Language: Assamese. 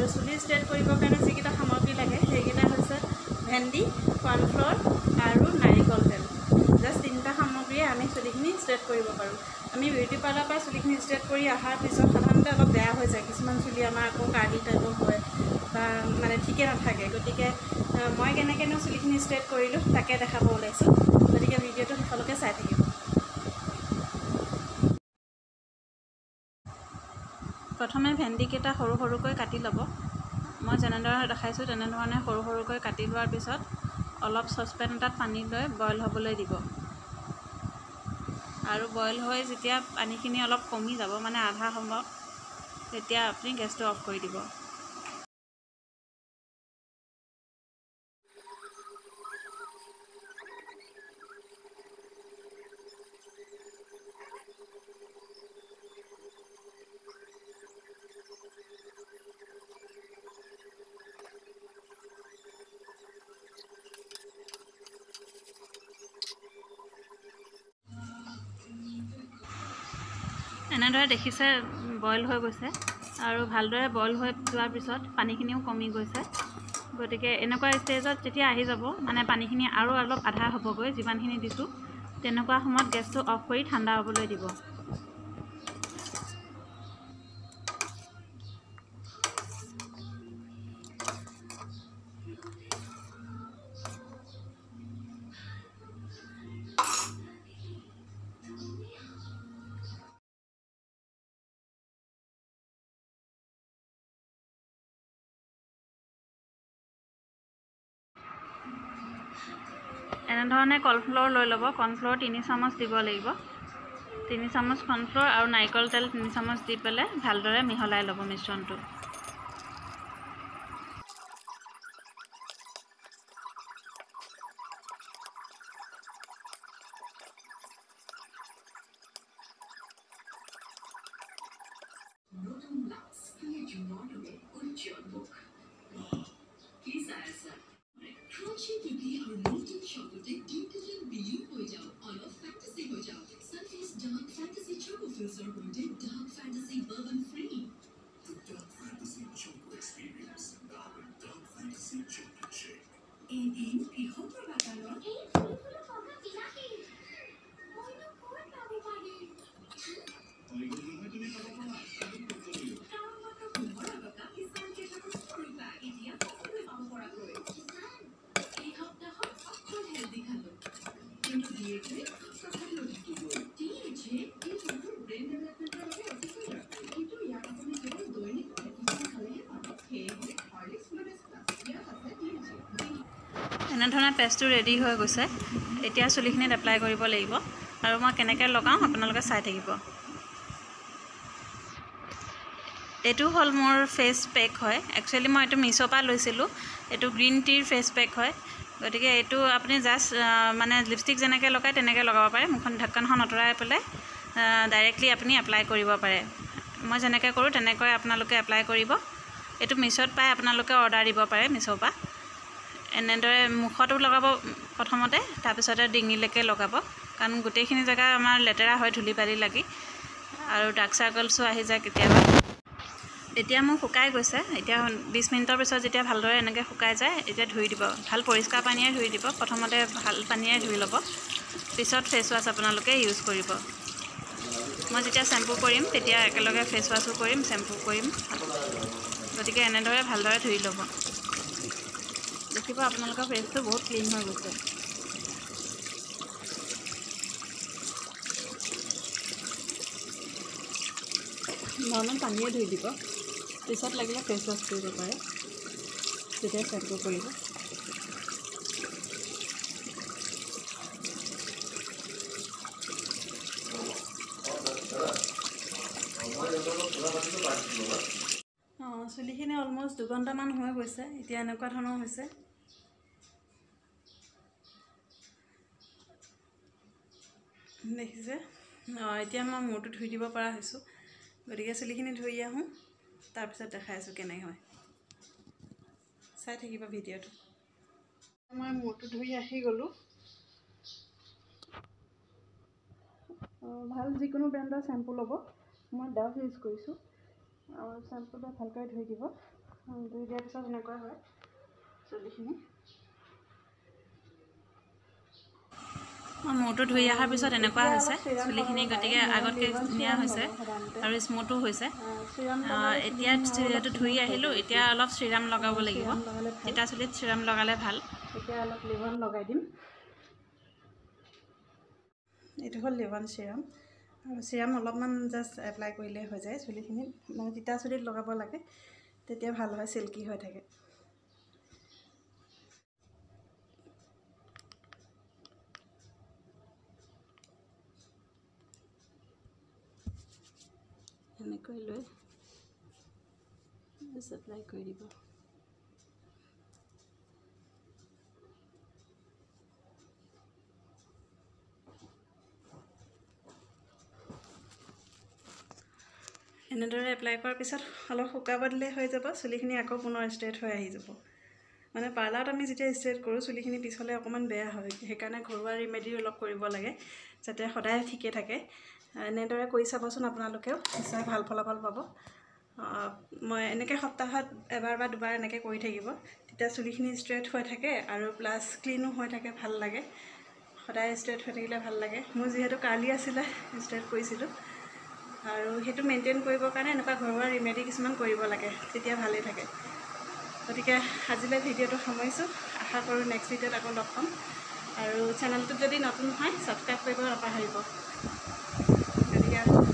আৰু চুলি ষ্ট্ৰেট কৰিবৰ কাৰণে যিকেইটা সামগ্ৰী লাগে সেইকেইটা হৈছে ভেন্দি, কৰ্ণফ্ল'ৰ আৰু নাৰিকল তেল। জাষ্ট তিনিটা সামগ্ৰীয়ে আমি চুলিখিনি ষ্ট্ৰেট কৰিব পাৰোঁ। আমি বিউটি পাৰ্লাৰৰ পৰা চুলিখিনি ষ্ট্ৰেট কৰি অহাৰ পিছত সাধাৰণতে অলপ বেয়া হৈ যায়। কিছুমান চুলি আমাৰ আকৌ কাৰ্লি টাইপৰ হয় বা মানে ঠিকে নাথাকে। গতিকে মই কেনেকৈনো চুলিখিনি ষ্ট্ৰেট কৰিলোঁ তাকে দেখাব ওলাইছোঁ। গতিকে ভিডিঅ'টো শেষলৈকে চাই থাকিব। প্ৰথমে ভেন্দিকেইটা সৰু সৰুকৈ কাটি ল'ব। মই যেনেদৰে দেখাইছোঁ তেনেধৰণে সৰু সৰুকৈ কাটি লোৱাৰ পিছত অলপ চচপেন এটাত পানী লৈ বইল হ'বলৈ দিব। আৰু বইল হৈ যেতিয়া পানীখিনি অলপ কমি যাব, মানে আধা হ'ব, তেতিয়া আপুনি গেছটো অফ কৰি দিব। এনেদৰে দেখিছে বইল হৈ গৈছে আৰু ভালদৰে বইল হৈ যোৱাৰ পিছত পানীখিনিও কমি গৈছে। গতিকে এনেকুৱা ষ্টেজত যেতিয়া আহি যাব, মানে পানীখিনি আৰু অলপ আধা হ'বগৈ যিমানখিনি দিছোঁ, তেনেকুৱা সময়ত গেছটো অফ কৰি ঠাণ্ডা হ'বলৈ দিব। এনেধৰণে কৰ্ণফ্ল'ৰ লৈ ল'ব। কৰ্ণফ্ল'ৰ 3 চামুচ দিব লাগিব। 3 চামুচ কৰ্ণফ্ল'ৰ আৰু নাৰিকল তেল 3 চামুচ দি পেলাই ভালদৰে মিহলাই ল'ব মিশ্ৰণটো। এনেধৰণে পেষ্টটো ৰেডি হৈ গৈছে। এতিয়া চুলিখিনিত এপ্লাই কৰিব লাগিব আৰু মই কেনেকৈ লগাওঁ আপোনালোকে চাই থাকিব। এইটো হ'ল মোৰ ফেচ পেক হয়। একচুৱেলি মই এইটো মিছ'ৰ পৰা লৈছিলোঁ। এইটো গ্ৰীণ টিৰ ফেচ পেক হয়। গতিকে এইটো আপুনি জাষ্ট মানে লিপষ্টিক যেনেকৈ লগায় তেনেকৈ লগাব পাৰে। মুখখন ঢাকনখন আঁতৰাই পেলাই ডাইৰেক্টলি আপুনি এপ্লাই কৰিব পাৰে। মই যেনেকৈ কৰোঁ তেনেকৈ আপোনালোকে এপ্লাই কৰিব। এইটো মিছ'ত পাই আপোনালোকে অৰ্ডাৰ দিব পাৰে মিছ'ৰ পৰা। এনেদৰে মুখতো লগাব প্ৰথমতে, তাৰপিছতে ডিঙিলৈকে লগাব, কাৰণ গোটেইখিনি জেগা আমাৰ লেতেৰা হয় ধূলি বালি লাগি, আৰু ডাৰ্ক চাৰ্কলছো আহি যায় কেতিয়াবা। এতিয়া মোৰ শুকাই গৈছে। এতিয়া 20 মিনিটৰ পিছত যেতিয়া ভালদৰে এনেকৈ শুকাই যায়, এতিয়া ধুই দিব। ভাল পৰিষ্কাৰ পানীয়ে ধুই দিব। প্ৰথমতে ভাল পানীয়ে ধুই ল'ব, পিছত ফেচ ৱাছ আপোনালোকে ইউজ কৰিব। মই যেতিয়া শ্বেম্পু কৰিম তেতিয়া একেলগে ফেচ ৱাছো কৰিম, শ্বেম্পু কৰিম। গতিকে এনেদৰে ভালদৰে ধুই ল'ব। দেখিব আপোনালোকৰ ফেচটো বহুত ক্লিন হৈ গৈছে। নৰ্মেল পানীয়ে ধুই দিব, পিছত লাগিলে ফেচ ৱাছ কৰিব পাৰে, তেতিয়া শ্বেম্পু কৰিব। চুলিখিনি অলমষ্ট 2 ঘণ্টামান হৈ গৈছে। এতিয়া এনেকুৱা ধৰণৰ হৈছে। দেখিছে? এতিয়া মই মূৰটো ধুই দিব পৰা হৈছোঁ। গতিকে চুলিখিনি ধুই আহোঁ, তাৰপিছত দেখাই আছোঁ কেনে হয়। চাই থাকিব ভিডিঅ'টো। মই মূৰটো ধুই আহি গ'লোঁ। ভাল যিকোনো ব্ৰেণ্ডৰ শ্বেম্পু ল'ব। মই ডাভ ইউজ কৰিছোঁ। আৰু শ্বেম্পুটো ভালকৈ ধুই দিব। ধুই দিয়াৰ পিছত এনেকুৱা হয় চুলিখিনি। মূৰটো ধুই অহাৰ পিছত এনেকুৱা হৈছে চুলিখিনি, গতিকে আগতকৈ ধুনীয়া হৈছে আৰু স্মুথো হৈছে। এতিয়া যিহেতু ধুই আহিলোঁ, এতিয়া অলপ চিৰাম লগাব লাগিব। তিতা চুলিত চিৰাম লগালে ভাল। এতিয়া অলপ লিভন লগাই দিম। এইটো হ'ল লিভন চিৰাম, আৰু চিৰাম অলপমান জাষ্ট এপ্লাই কৰিলেই হৈ যায় চুলিখিনিত। মানে তিতা চুলিত লগাব লাগে, তেতিয়া ভাল হয়, চিল্কি হৈ থাকে। এনেকৈ লৈ এপ্লাই কৰি দিব। এনেদৰে এপ্লাই কৰাৰ পিছত অলপ শুকাব দিলে হৈ যাব। চুলিখিনি আকৌ পুনৰ ষ্ট্ৰেইট হৈ আহি যাব। মানে পাৰ্লাৰত আমি যেতিয়া ষ্ট্ৰেইট কৰোঁ, চুলিখিনি পিছলৈ অকণমান বেয়া হয়। সেইকাৰণে ঘৰুৱা ৰিমেডি অলপ কৰিব লাগে, যাতে সদায় ঠিকে থাকে। এনেদৰে কৰি চাবচোন, আপোনালোকেও নিশ্চয় ভাল ফলাফল পাব। মই এনেকৈ সপ্তাহত এবাৰ বা দুবাৰ এনেকৈ কৰি থাকিব, তেতিয়া চুলিখিনি ষ্ট্ৰেইট হৈ থাকে আৰু প্লাছ ক্লিনো হৈ থাকে, ভাল লাগে। সদায় ষ্ট্ৰেইট হৈ থাকিলে ভাল লাগে। মোৰ যিহেতু কাৰ্লি আছিলে, ষ্ট্ৰেইট কৰিছিলোঁ, আৰু সেইটো মেইনটেইন কৰিবৰ কাৰণে এনেকুৱা ঘৰুৱা ৰিমেডি কিছুমান কৰিব লাগে, তেতিয়া ভালেই থাকে। গতিকে আজিলৈ ভিডিঅ'টো সামৰিছোঁ। আশা কৰোঁ নেক্সট ভিডিঅ'ত আকৌ লগ পাম। আৰু চেনেলটোত যদি নতুন হয়, ছাবস্ক্ৰাইব কৰিব নাপাহৰিব। গতিকে